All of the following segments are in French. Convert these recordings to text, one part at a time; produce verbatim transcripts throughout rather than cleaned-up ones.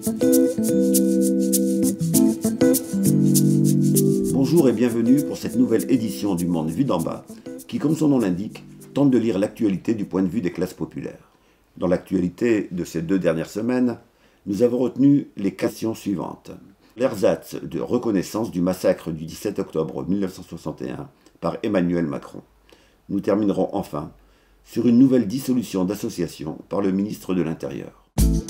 Bonjour et bienvenue pour cette nouvelle édition du Monde vu d'en bas, qui, comme son nom l'indique, tente de lire l'actualité du point de vue des classes populaires. Dans l'actualité de ces deux dernières semaines, nous avons retenu les questions suivantes. L'ersatz de reconnaissance du massacre du dix-sept octobre mille neuf cent soixante et un par Emmanuel Macron. Nous terminerons enfin sur une nouvelle dissolution d'association par le ministre de l'Intérieur.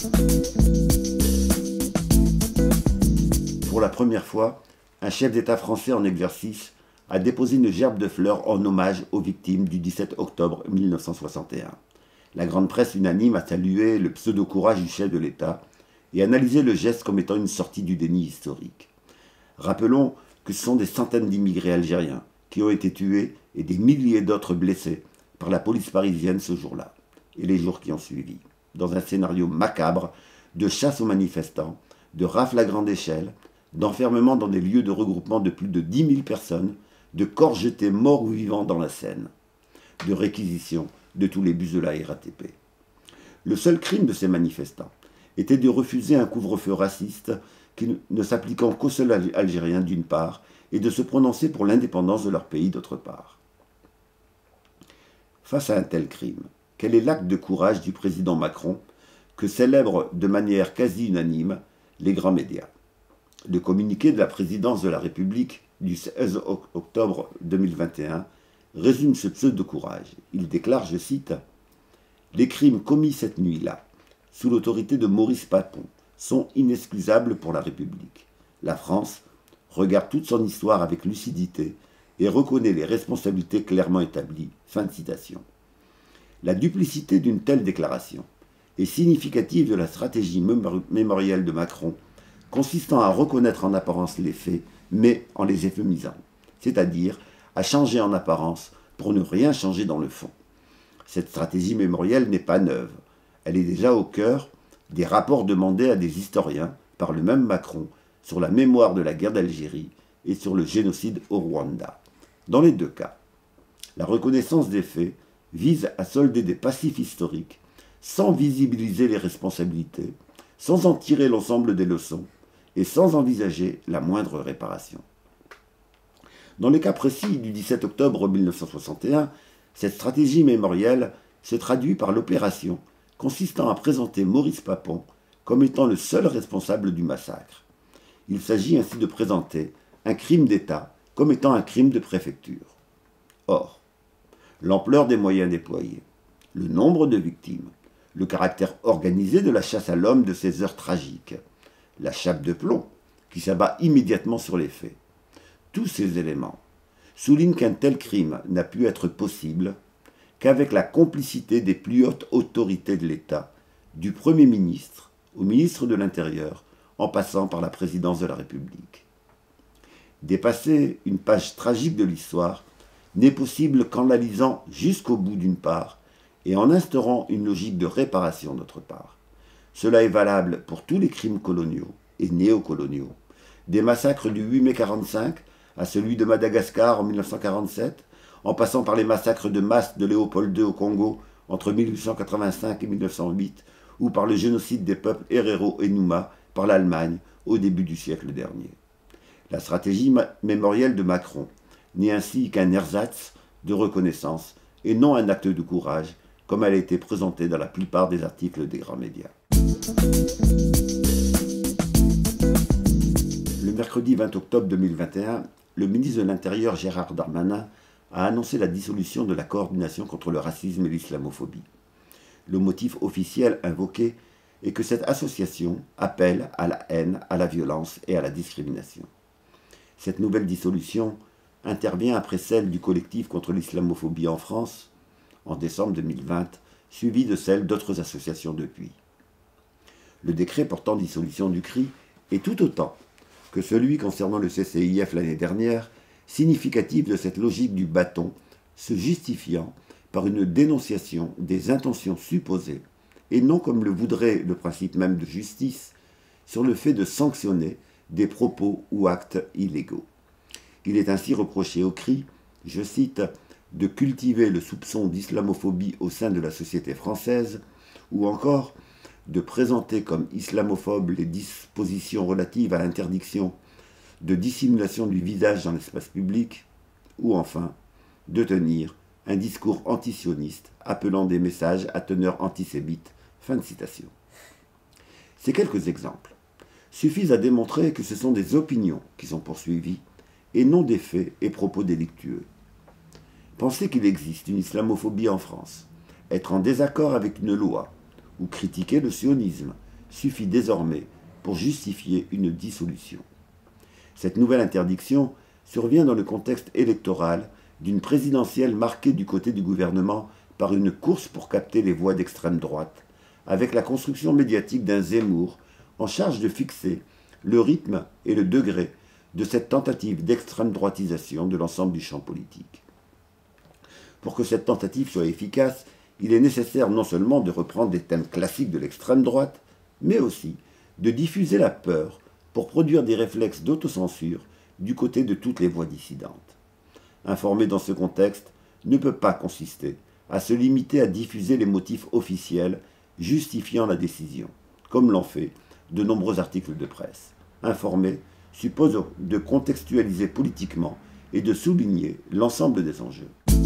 Pour la première fois, un chef d'État français en exercice a déposé une gerbe de fleurs en hommage aux victimes du dix-sept octobre mille neuf cent soixante et un. La grande presse unanime a salué le pseudo-courage du chef de l'État et analysé le geste comme étant une sortie du déni historique. Rappelons que ce sont des centaines d'immigrés algériens qui ont été tués et des milliers d'autres blessés par la police parisienne ce jour-là et les jours qui ont suivi, dans un scénario macabre de chasse aux manifestants, de rafles à grande échelle, d'enfermement dans des lieux de regroupement de plus de dix mille personnes, de corps jetés morts ou vivants dans la Seine, de réquisition de tous les bus de la R A T P. Le seul crime de ces manifestants était de refuser un couvre-feu raciste qui ne s'appliquant qu'aux seuls Algériens d'une part, et de se prononcer pour l'indépendance de leur pays d'autre part. Face à un tel crime, quel est l'acte de courage du président Macron que célèbrent de manière quasi unanime les grands médias? Le communiqué de la présidence de la République du seize octobre deux mille vingt et un résume ce pseudo-courage. Il déclare, je cite, « Les crimes commis cette nuit-là, sous l'autorité de Maurice Papon, sont inexcusables pour la République. La France regarde toute son histoire avec lucidité et reconnaît les responsabilités clairement établies. » Fin de citation. La duplicité d'une telle déclaration est significative de la stratégie mémorielle de Macron, consistant à reconnaître en apparence les faits, mais en les euphémisant, c'est-à-dire à changer en apparence pour ne rien changer dans le fond. Cette stratégie mémorielle n'est pas neuve. Elle est déjà au cœur des rapports demandés à des historiens par le même Macron sur la mémoire de la guerre d'Algérie et sur le génocide au Rwanda. Dans les deux cas, la reconnaissance des faits vise à solder des passifs historiques sans visibiliser les responsabilités, sans en tirer l'ensemble des leçons et sans envisager la moindre réparation. Dans le cas précis du dix-sept octobre mille neuf cent soixante et un, cette stratégie mémorielle se traduit par l'opération consistant à présenter Maurice Papon comme étant le seul responsable du massacre. Il s'agit ainsi de présenter un crime d'État comme étant un crime de préfecture. Or, l'ampleur des moyens déployés, le nombre de victimes, le caractère organisé de la chasse à l'homme de ces heures tragiques, la chape de plomb qui s'abat immédiatement sur les faits, tous ces éléments soulignent qu'un tel crime n'a pu être possible qu'avec la complicité des plus hautes autorités de l'État, du Premier ministre au ministre de l'Intérieur, en passant par la présidence de la République. Dépasser une page tragique de l'histoire n'est possible qu'en la lisant jusqu'au bout d'une part et en instaurant une logique de réparation d'autre part. Cela est valable pour tous les crimes coloniaux et néocoloniaux, des massacres du huit mai quarante-cinq à celui de Madagascar en mille neuf cent quarante-sept, en passant par les massacres de masse de Léopold deux au Congo entre mille huit cent quatre-vingt-cinq et mille neuf cent huit, ou par le génocide des peuples Herero et Nouma par l'Allemagne au début du siècle dernier. La stratégie mémorielle de Macron n'est ainsi qu'un ersatz de reconnaissance et non un acte de courage, comme elle a été présentée dans la plupart des articles des grands médias. Le mercredi vingt octobre deux mille vingt et un, le ministre de l'Intérieur Gérald Darmanin a annoncé la dissolution de la coordination contre le racisme et l'islamophobie. Le motif officiel invoqué est que cette association appelle à la haine, à la violence et à la discrimination. Cette nouvelle dissolution intervient après celle du collectif contre l'islamophobie en France, en décembre deux mille vingt, suivie de celle d'autres associations depuis. Le décret portant dissolution du C R I est tout autant que celui concernant le C C I F l'année dernière, significatif de cette logique du bâton, se justifiant par une dénonciation des intentions supposées, et non comme le voudrait le principe même de justice, sur le fait de sanctionner des propos ou actes illégaux. Il est ainsi reproché au C R I, je cite, de cultiver le soupçon d'islamophobie au sein de la société française, ou encore de présenter comme islamophobes les dispositions relatives à l'interdiction de dissimulation du visage dans l'espace public, ou enfin de tenir un discours antisioniste appelant des messages à teneur antisémite. Fin de citation. Ces quelques exemples suffisent à démontrer que ce sont des opinions qui sont poursuivies et non des faits et propos délictueux. Penser qu'il existe une islamophobie en France, être en désaccord avec une loi ou critiquer le sionisme suffit désormais pour justifier une dissolution. Cette nouvelle interdiction survient dans le contexte électoral d'une présidentielle marquée du côté du gouvernement par une course pour capter les voix d'extrême droite, avec la construction médiatique d'un Zemmour en charge de fixer le rythme et le degré de cette tentative d'extrême droitisation de l'ensemble du champ politique. Pour que cette tentative soit efficace, il est nécessaire non seulement de reprendre des thèmes classiques de l'extrême droite, mais aussi de diffuser la peur pour produire des réflexes d'autocensure du côté de toutes les voix dissidentes. Informer dans ce contexte ne peut pas consister à se limiter à diffuser les motifs officiels justifiant la décision, comme l'ont fait de nombreux articles de presse. Informer suppose de contextualiser politiquement et de souligner l'ensemble des enjeux.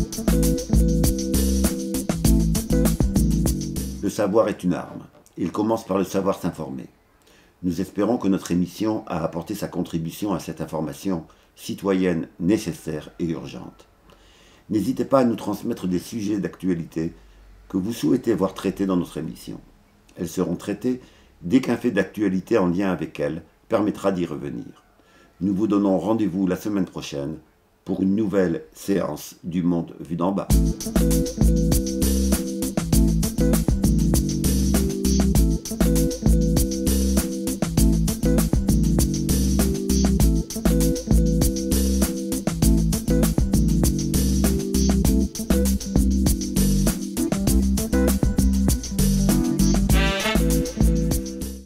Le savoir est une arme. Il commence par le savoir s'informer. Nous espérons que notre émission a apporté sa contribution à cette information citoyenne nécessaire et urgente. N'hésitez pas à nous transmettre des sujets d'actualité que vous souhaitez voir traités dans notre émission. Elles seront traitées dès qu'un fait d'actualité en lien avec elles permettra d'y revenir. Nous vous donnons rendez-vous la semaine prochaine pour une nouvelle séance du Monde vu d'en bas.